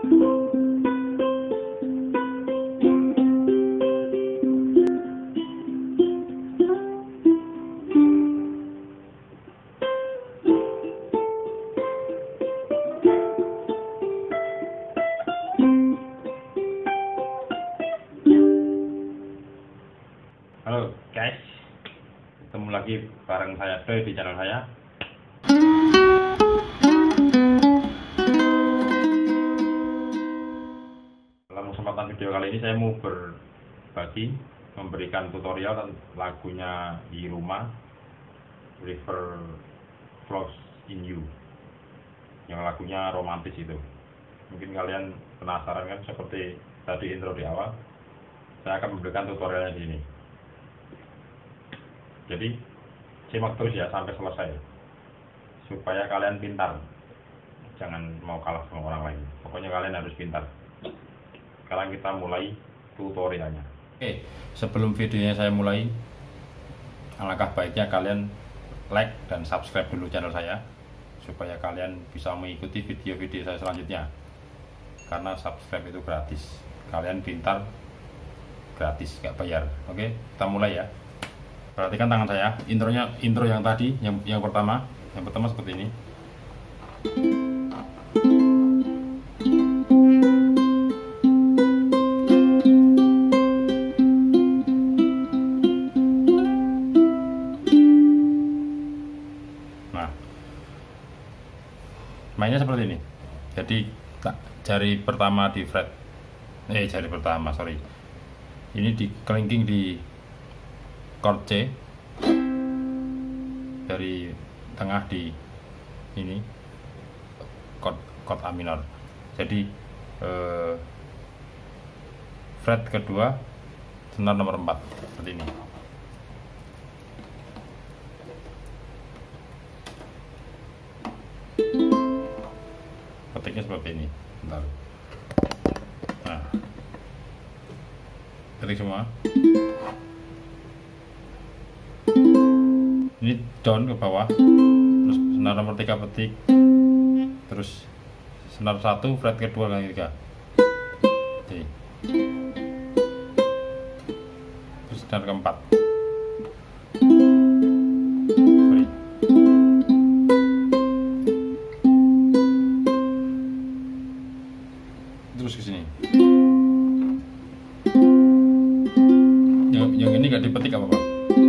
Halo guys, ketemu lagi bareng saya Doy di channel saya. Dalam kesempatan video kali ini saya mau berbagi, memberikan tutorial tentang lagunya Iruma, River Flows in You, yang lagunya romantis itu. Mungkin kalian penasaran kan, seperti tadi intro di awal. Saya akan memberikan tutorialnya di sini. Jadi simak terus ya sampai selesai, supaya kalian pintar. Jangan mau kalah sama orang lain. Pokoknya kalian harus pintar. Sekarang kita mulai tutorialnya. Oke, sebelum videonya saya mulai, alangkah baiknya kalian like dan subscribe dulu channel saya, supaya kalian bisa mengikuti video-video saya selanjutnya. Karena subscribe itu gratis. Kalian pintar, gratis, gak bayar. Oke, kita mulai ya. Perhatikan tangan saya, intro yang tadi, yang pertama seperti ini. Nah, mainnya seperti ini. Jadi jari pertama di fret, ini di kelingking di chord C, dari tengah di ini chord A minor. Jadi fret kedua senar nomor 4 seperti ini. Ketiknya seperti ini. Bentar. Nah, ketik semua. Ini down ke bawah, terus senar nomor 3 petik, terus senar 1 fret kedua kali 3, terus senar keempat, terus ke sini. Yang ini nggak dipetik apa-apa.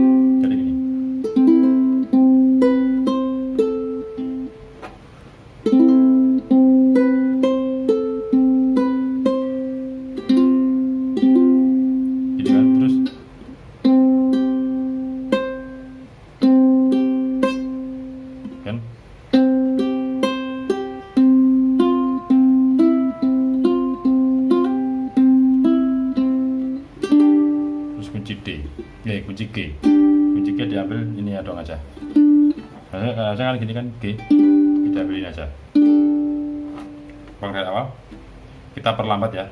Kunci G diambil ini ya dong aja. Saya kan gini kan G, kita ambilin aja. Bang dari awal, kita perlambat ya.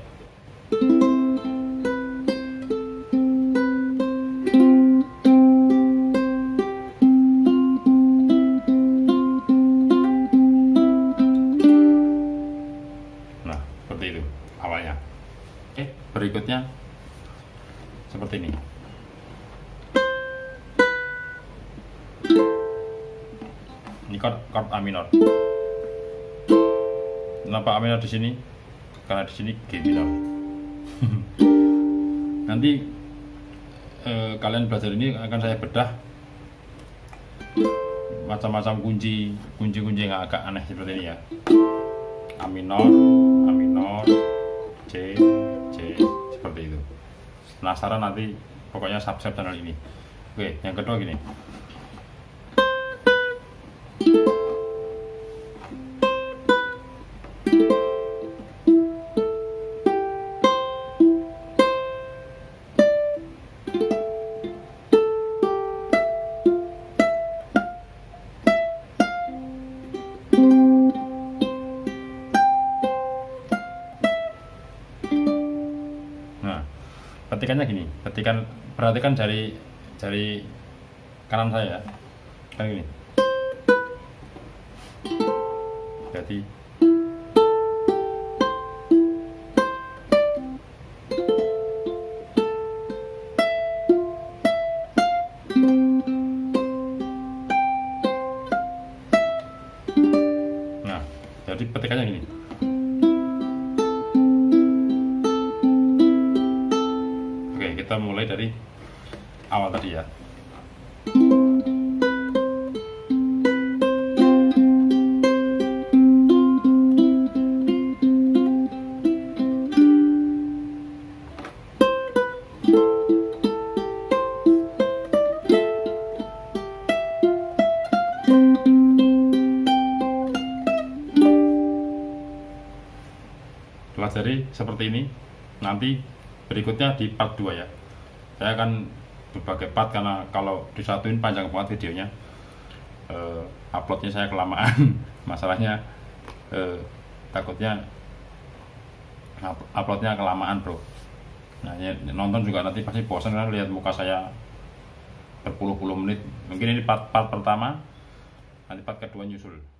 Nah, seperti itu awalnya. Oke, berikutnya seperti ini. Ini chord A minor. Kenapa A minor di sini? Karena di sini G minor. Nanti kalian belajar ini akan saya bedah macam-macam kunci yang agak aneh seperti ini ya. A minor, C, seperti itu. Penasaran nanti pokoknya subscribe channel ini. Oke, yang kedua gini. Ketikannya gini, perhatikan jari kanan saya kan gini. Jadi kita mulai dari awal tadi ya. Pelajari seperti ini. Nanti berikutnya di part 2 ya. Saya akan berbagai part karena kalau disatuin panjang banget videonya. Uploadnya saya kelamaan. Masalahnya takutnya uploadnya kelamaan bro. Nah nonton juga nanti pasti bosan kan lihat muka saya berpuluh-puluh menit. Mungkin ini part pertama, nanti part kedua nyusul.